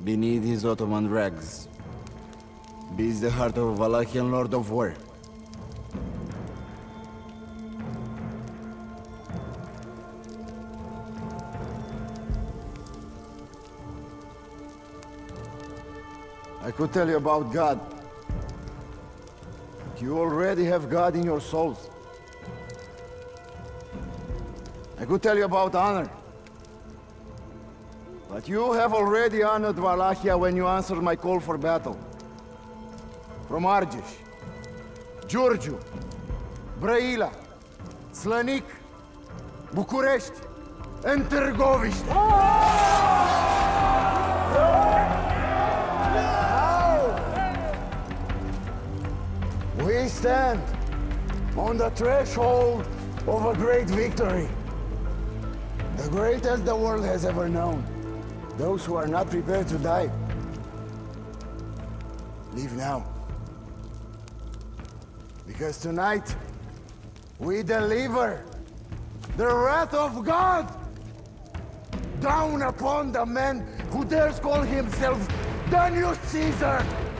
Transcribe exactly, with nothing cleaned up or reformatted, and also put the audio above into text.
beneath his Ottoman rags, beats the heart of a Wallachian Lord of War. I could tell you about God. You already have God in your souls. I could tell you about honor. But you have already honored Wallachia when you answered my call for battle. From Argeș, Giurgiu, Brăila, Slănic, București, and Târgoviște. We stand on the threshold of a great victory. The greatest the world has ever known. Those who are not prepared to die, leave now. Because tonight, we deliver the wrath of God down upon the man who dares call himself the new Caesar.